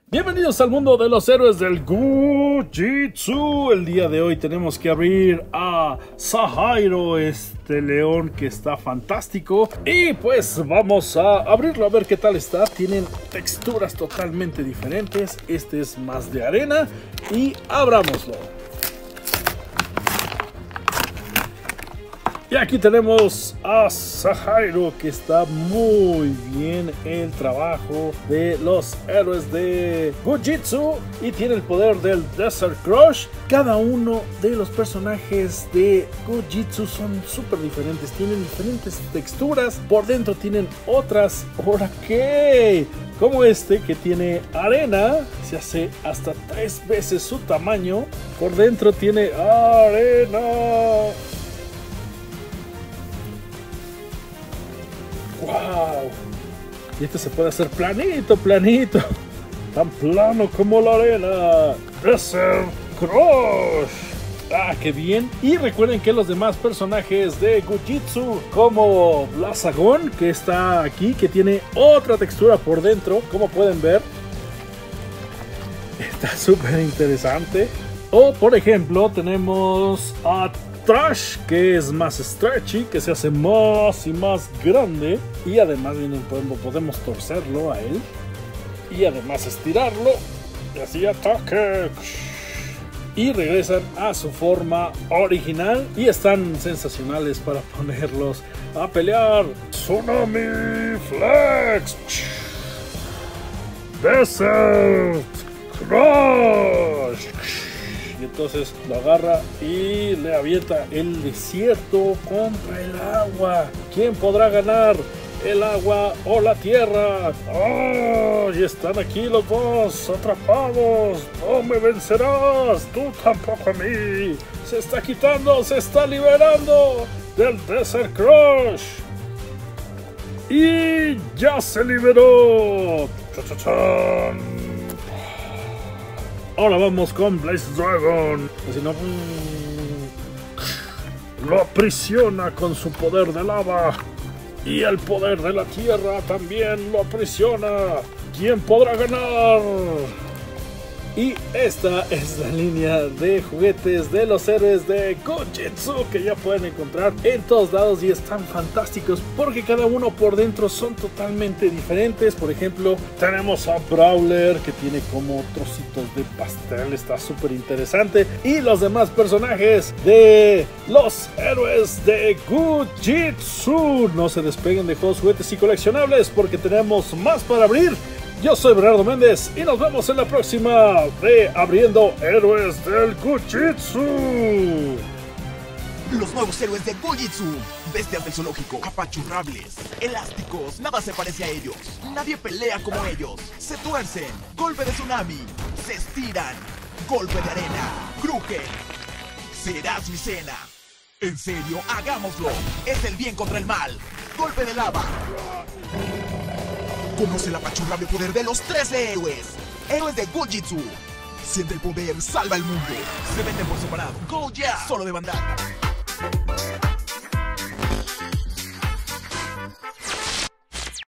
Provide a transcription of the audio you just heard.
Bienvenidos al mundo de los héroes del Gujitsu. El día de hoy tenemos que abrir a Sahairo, este león que está fantástico. Y pues vamos a abrirlo a ver qué tal está. Tienen texturas totalmente diferentes. Este es más de arena y abrámoslo. Y aquí tenemos a Sahairo, que está muy bien el trabajo de los héroes de Gujitsu y tiene el poder del Desert Crush. Cada uno de los personajes de Gujitsu son súper diferentes, tienen diferentes texturas, por dentro tienen otras. ¿Por qué? Como este que tiene arena, se hace hasta 3 veces su tamaño, por dentro tiene arena. ¡Wow! Y este se puede hacer planito, tan plano como la arena. Desert Crush. ¡Ah, qué bien! Y recuerden que los demás personajes de Gujitsu, como Blazagon, que está aquí, que tiene otra textura por dentro, como pueden ver, está súper interesante. O por ejemplo tenemos a Trash, que es más stretchy, que se hace más y más grande, y además podemos torcerlo a él y además estirarlo y así ataque y regresan a su forma original y están sensacionales para ponerlos a pelear. Tsunami Flex, Desert Crush. Y entonces lo agarra y le avienta el desierto contra el agua. ¿Quién podrá ganar? ¿El agua o la tierra? ¡Oh! Y están aquí los dos atrapados. ¡No me vencerás! ¡Tú tampoco a mí! Se está quitando, se está liberando del Desert Crush. Y ya se liberó. ¡Cha-cha-chan! Ahora vamos con Blaze Dragon. Si no, lo aprisiona con su poder de lava. Y el poder de la tierra también lo aprisiona. ¿Quién podrá ganar? Y esta es la línea de juguetes de los héroes de Gujitsu que ya pueden encontrar en todos lados y están fantásticos porque cada uno por dentro son totalmente diferentes. Por ejemplo, tenemos a Brawler, que tiene como trocitos de pastel, está súper interesante. Y los demás personajes de los héroes de Gujitsu. No se despeguen de juegos, juguetes y coleccionables porque tenemos más para abrir. Yo soy Bernardo Méndez y nos vemos en la próxima de Abriendo Héroes del Gujitsu. Los nuevos héroes de Gujitsu. Bestias del zoológico, apachurrables, elásticos, nada se parece a ellos. Nadie pelea como ellos. Se tuercen, golpe de tsunami, se estiran, golpe de arena, crujen. Serás mi cena. En serio, hagámoslo. Es el bien contra el mal. Golpe de lava. Conoce el apachurrable poder de los 13 héroes. Héroes de Gujitsu. Siente el poder, salva el mundo. Se venden por separado. Go ya. Solo de Bandai.